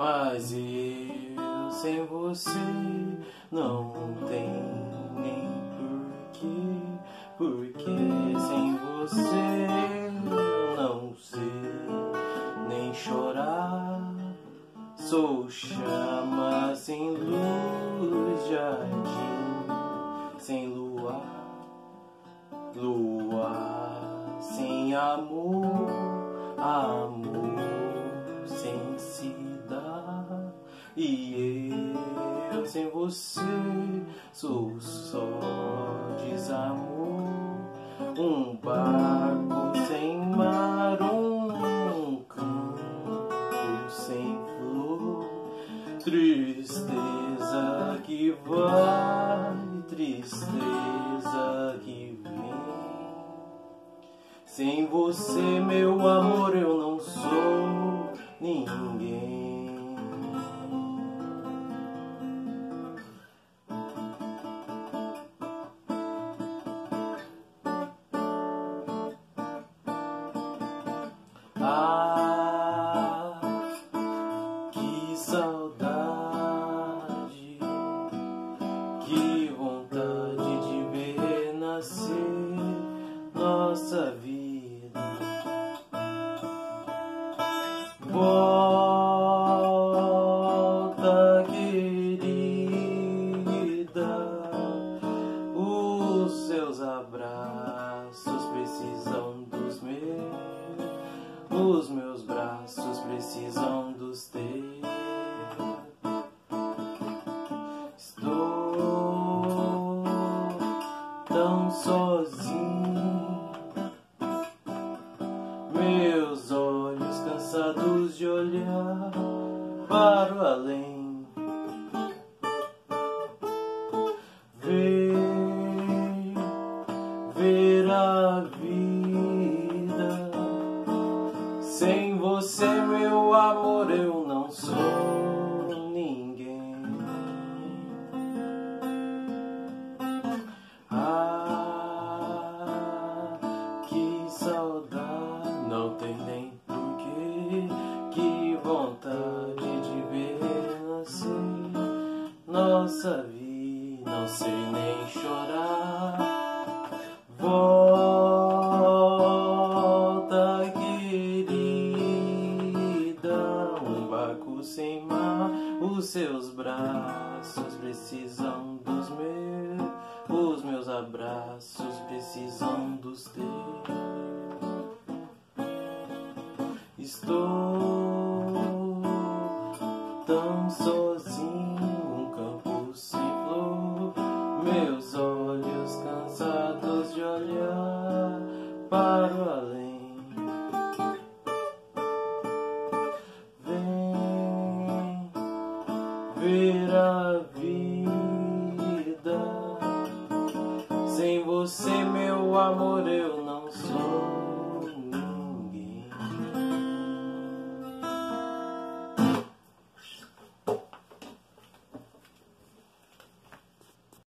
Mas eu sem você não tenho nem porquê, porque sem você eu não sei nem chorar. Sou chama sem luz, jardim sem luar, luar sem amor, amor sem se dar. E eu sem você sou só desamor, um barco sem mar, um campo sem flor, tristeza que vai, tristeza que vem. Sem você, meu amor, eu não sou ninguém. Ah, que saudade, que vontade de ver nascer nossa vida. Volta, querida, os seus abraços precisam dos meus. Os meus braços precisam dos teus. Estou tão sozinho, meus olhos cansados de olhar para o além. Ver a vida. Sem você, meu amor, eu não sou ninguém. Ah, que saudade, não tem nem porquê. Que vontade de ver nascer nossa vida, não sei nem chorar. Volta, querida, um barco sem mar, os seus braços precisam dos meus, os meus abraços precisam dos teus. Estou tão sozinho, um campo sem flor, meus olhos cansados de olhar para o além. Vem ver a vida. Sem você, meu amor, eu